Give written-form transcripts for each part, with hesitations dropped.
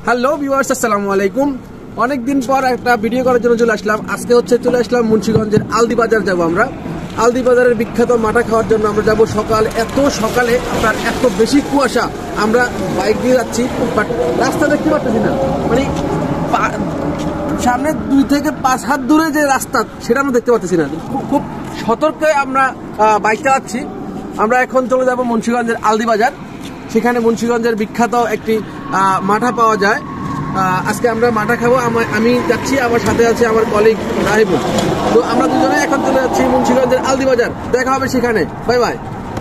Hello viewers, আসসালামু আলাইকুম। অনেকদিন পর একটা ভিডিও করার জন্য চলে আসলাম। আজকে চলে আসলাম মুন্সিগঞ্জের আলদি বাজার যাব। আমরা আলদি বাজারের বিখ্যাত মাঠা খাওয়ার জন্য আমরা যাব। এত সকালে আপনার এত বেশি কুয়াশা, আমরা বাইক দিয়ে যাচ্ছি, বাট রাস্তা দেখতে পাচ্ছি না। মানে সামনে 2 থেকে 5 হাত দূরে যে রাস্তা, সেটা আমরা দেখতে পাচ্ছি না। খুব সতর্কে আমরা বাইক চালাচ্ছি। আমরা এখন চলে যাব মুন্সিগঞ্জের আলদি বাজার। সেখানে মুন্সিগঞ্জের বিখ্যাত একটি মাঠা পাওয়া যায়। আজকে আমরা মাঠা খাবো। আমি যাচ্ছি, আমার সাথে আছে আমার কলিগ রাহিবুল। তো আমরা দুজনে এখন চলে যাচ্ছি মুন্সিগঞ্জের আলদি বাজার। দেখা হবে সেখানে। Bye bye.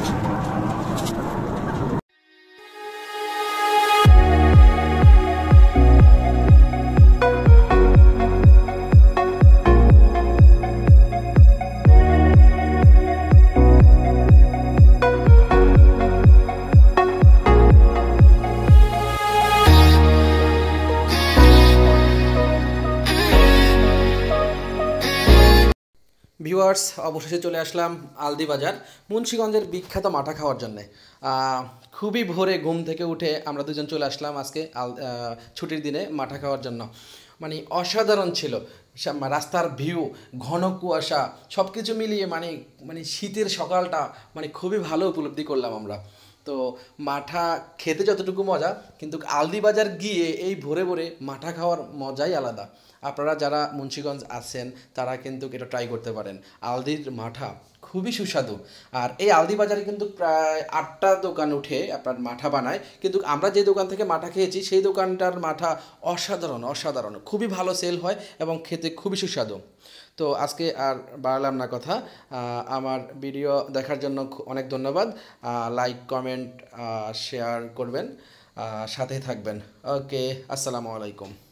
ভিউয়ার্স, অবশেষে চলে আসলাম আলদি বাজার, মুন্সিগঞ্জের বিখ্যাত মাঠা খাওয়ার জন্যে। খুবই ভোরে ঘুম থেকে উঠে আমরা দুজন চলে আসলাম আজকে ছুটির দিনে মাঠা খাওয়ার জন্য। মানে অসাধারণ ছিল। রাস্তার ভিউ, ঘন কুয়াশা, সব কিছু মিলিয়ে মানে শীতের সকালটা মানে খুবই ভালো উপলব্ধি করলাম আমরা। তো মাঠা খেতে যতটুকু মজা, কিন্তু আলদি বাজার গিয়ে এই ভোরে ভোরে মাঠা খাওয়ার মজাই আলাদা। আপনারা যারা মুন্সিগঞ্জ আছেন তারা কিন্তু এটা ট্রাই করতে পারেন। আলদির মাঠা খুবই সুস্বাদু। আর এই আলদি বাজারে কিন্তু প্রায় 8টা দোকান উঠে আপনার মাঠা বানায়, কিন্তু আমরা যে দোকান থেকে মাঠা খেয়েছি সেই দোকানটার মাঠা অসাধারণ অসাধারণ, খুবই ভালো সেল হয় এবং খেতে খুবই সুস্বাদু। তো আজকে আর বাড়ালাম না কথা। আমার ভিডিও দেখার জন্য অনেক ধন্যবাদ। লাইক, কমেন্ট, শেয়ার করবেন, সাথেই থাকবেন। ওকে, আসসালামু আলাইকুম।